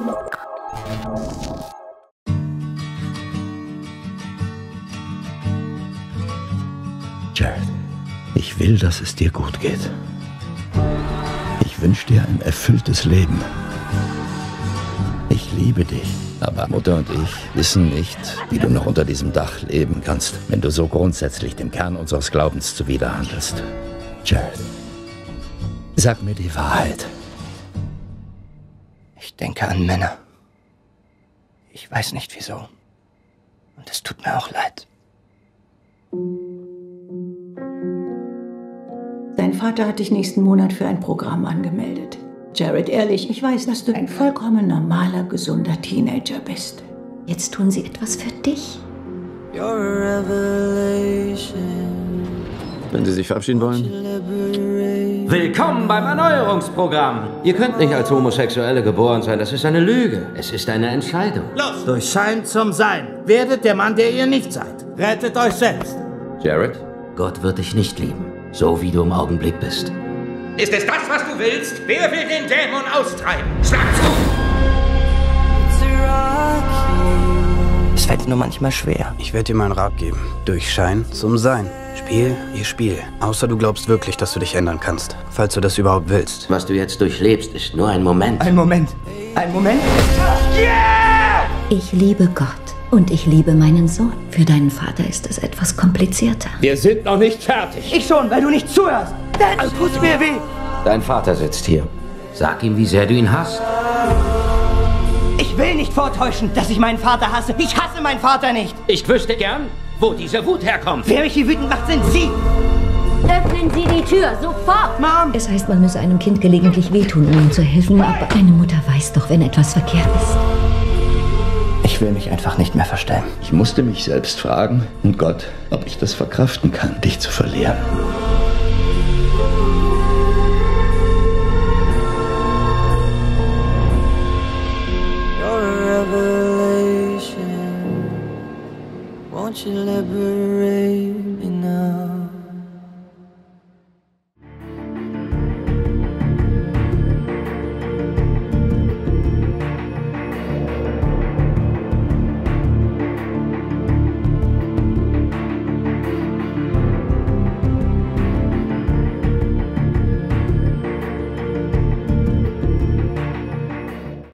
Jared, ich will, dass es dir gut geht. Ich wünsche dir ein erfülltes Leben. Ich liebe dich, aber Mutter und ich wissen nicht, wie du noch unter diesem Dach leben kannst, wenn du so grundsätzlich dem Kern unseres Glaubens zuwiderhandelst. Jared, sag mir die Wahrheit. Ich denke an Männer. Ich weiß nicht wieso. Und es tut mir auch leid. Dein Vater hat dich nächsten Monat für ein Programm angemeldet. Jared, ehrlich, ich weiß, dass du ein vollkommen normaler, gesunder Teenager bist. Jetzt tun sie etwas für dich. Wenn Sie sich verabschieden wollen. Willkommen beim Erneuerungsprogramm. Ihr könnt nicht als Homosexuelle geboren sein. Das ist eine Lüge. Es ist eine Entscheidung. Los! Durch Schein zum Sein. Werdet der Mann, der ihr nicht seid. Rettet euch selbst. Jared? Gott wird dich nicht lieben, so wie du im Augenblick bist. Ist es das, was du willst? Wer will den Dämon austreiben? Schlag zu! Es fällt nur manchmal schwer. Ich werde dir meinen Rat geben. Durch Schein zum Sein. Spiel ihr Spiel. Außer du glaubst wirklich, dass du dich ändern kannst. Falls du das überhaupt willst. Was du jetzt durchlebst, ist nur ein Moment. Ein Moment. Ein Moment? Yeah! Ich liebe Gott und ich liebe meinen Sohn. Für deinen Vater ist es etwas komplizierter. Wir sind noch nicht fertig. Ich schon, weil du nicht zuhörst. Dann tut's mir weh. Dein Vater sitzt hier. Sag ihm, wie sehr du ihn hasst. Ich will nicht vortäuschen, dass ich meinen Vater hasse. Ich hasse meinen Vater nicht. Ich wüsste gern, wo diese Wut herkommt. Wer mich hier wütend macht, sind Sie. Öffnen Sie die Tür, sofort! Mom! Es heißt, man müsse einem Kind gelegentlich wehtun, um ihm zu helfen, aber eine Mutter weiß doch, wenn etwas verkehrt ist. Ich will mich einfach nicht mehr verstellen. Ich musste mich selbst fragen und Gott, ob ich das verkraften kann, dich zu verlieren.